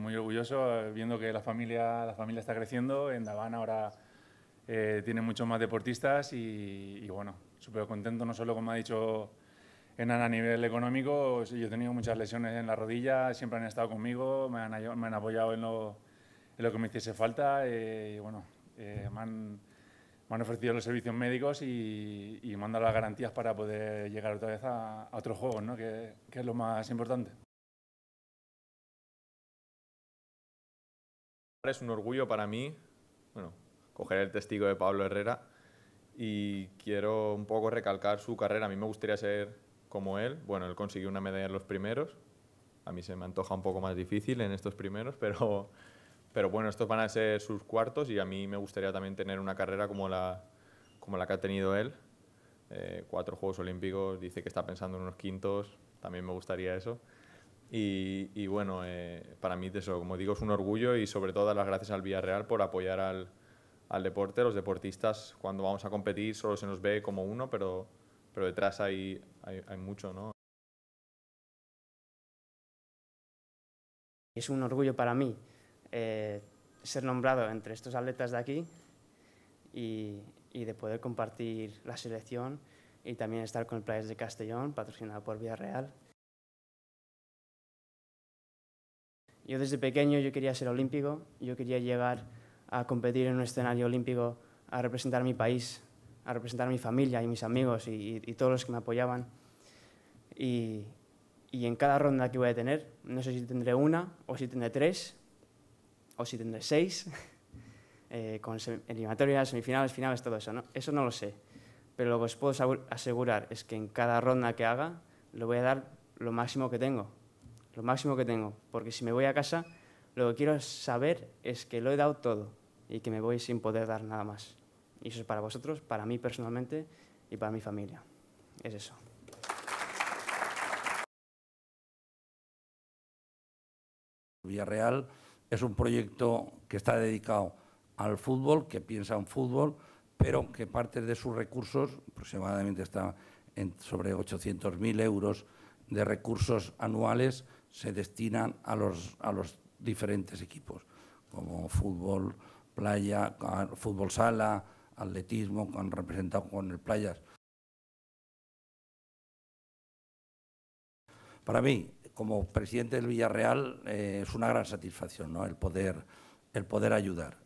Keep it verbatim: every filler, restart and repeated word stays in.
muy orgulloso eh, viendo que la familia, la familia está creciendo. En Daván ahora eh, tiene muchos más deportistas y, y bueno, súper contento, no solo como ha dicho Enan a nivel económico. Yo he tenido muchas lesiones en la rodilla, siempre han estado conmigo, me han, me han apoyado en lo, en lo que me hiciese falta eh, y bueno, eh, me, han, me han ofrecido los servicios médicos y, y me han dado las garantías para poder llegar otra vez a, a otros juegos, ¿no? que, que es lo más importante. Es un orgullo para mí, bueno, coger el testigo de Pablo Herrera y quiero un poco recalcar su carrera. A mí me gustaría ser como él. Bueno, él consiguió una medalla en los primeros. A mí se me antoja un poco más difícil en estos primeros, pero, pero bueno, estos van a ser sus cuartos y a mí me gustaría también tener una carrera como la, como la que ha tenido él. Eh, cuatro Juegos Olímpicos, dice que está pensando en unos quintos, también me gustaría eso. Y, y bueno, eh, para mí eso, como digo, es un orgullo y sobre todo dar las gracias al Villarreal por apoyar al, al deporte. Los deportistas cuando vamos a competir solo se nos ve como uno, pero, pero detrás hay, hay, hay mucho, ¿no? Es un orgullo para mí eh, ser nombrado entre estos atletas de aquí y, y de poder compartir la selección y también estar con el Playas de Castellón, patrocinado por Villarreal. Yo desde pequeño yo quería ser olímpico, yo quería llegar a competir en un escenario olímpico, a representar a mi país, a representar a mi familia y mis amigos y, y todos los que me apoyaban. Y, y en cada ronda que voy a tener, no sé si tendré una, o si tendré tres, o si tendré seis, eh, con eliminatorias, semifinales, finales, todo eso, ¿no? Eso no lo sé. Pero lo que os puedo asegurar es que en cada ronda que haga, le voy a dar lo máximo que tengo. Lo máximo que tengo, porque si me voy a casa, lo que quiero saber es que lo he dado todo y que me voy sin poder dar nada más. Y eso es para vosotros, para mí personalmente y para mi familia. Es eso. Villarreal es un proyecto que está dedicado al fútbol, que piensa en fútbol, pero que parte de sus recursos, aproximadamente está en sobre ochocientos mil euros de recursos anuales, se destinan a los, a los diferentes equipos, como fútbol, playa, fútbol sala, atletismo, han representado con el Playas. Para mí, como presidente del Villarreal, eh, es una gran satisfacción, ¿no? el poder, el poder ayudar.